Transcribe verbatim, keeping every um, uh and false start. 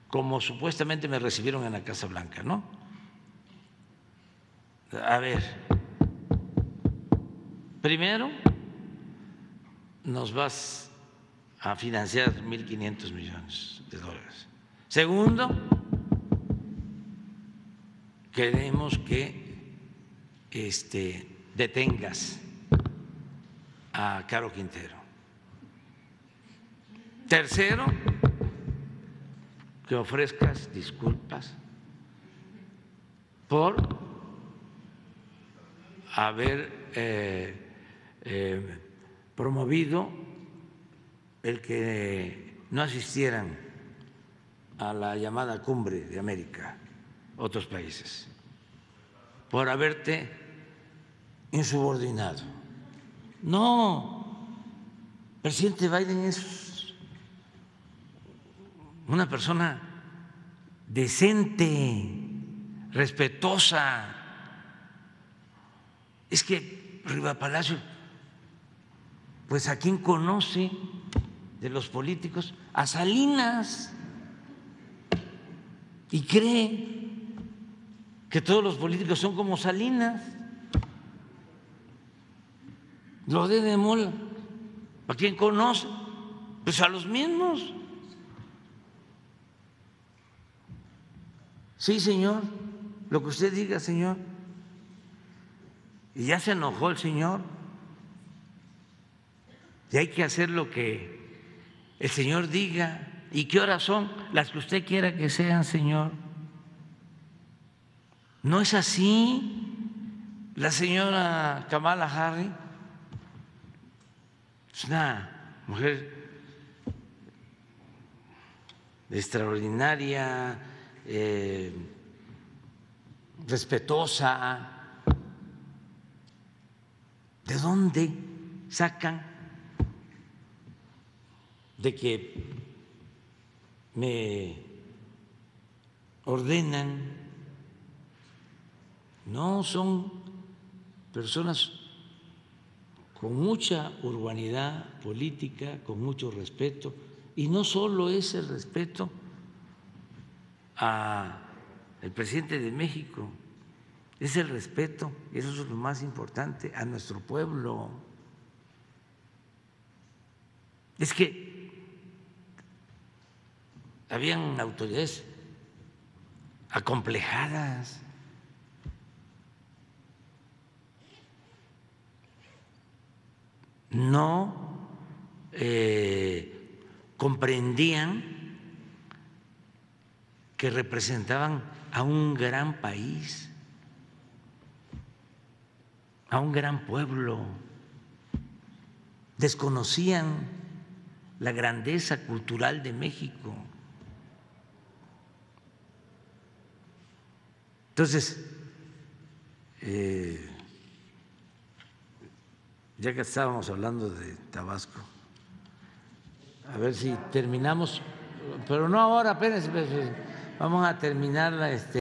como supuestamente me recibieron en la Casa Blanca, ¿no? A ver, primero nos vas a financiar mil quinientos millones de dólares. Segundo, queremos que este, detengas a Caro Quintero. Tercero, que ofrezcas disculpas por haber eh, eh, promovido el que no asistieran a la llamada Cumbre de América otros países, por haberte insubordinado. No, el presidente Biden es una persona decente, respetuosa. Es que Riva Palacio, pues ¿a quién conoce de los políticos? A Salinas. Y cree que todos los políticos son como Salinas. Lo de de Mola, ¿a quién conoce? Pues a los mismos. Sí, señor, lo que usted diga, señor. Y ya se enojó el señor. Y hay que hacer lo que el señor diga. ¿Y qué horas son? Las que usted quiera que sean, señor. No es así. La señora Kamala Harris es una mujer extraordinaria, eh, respetuosa. ¿De dónde sacan de que me ordenan? No, son personas con mucha urbanidad política, con mucho respeto, y no solo es el respeto al presidente de México, es el respeto, y eso es lo más importante, a nuestro pueblo. Es que habían autoridades acomplejadas. No eh, comprendían que representaban a un gran país, a un gran pueblo, desconocían la grandeza cultural de México. Entonces, eh, ya que estábamos hablando de Tabasco, a ver si terminamos, pero no ahora, apenas, vamos a terminar este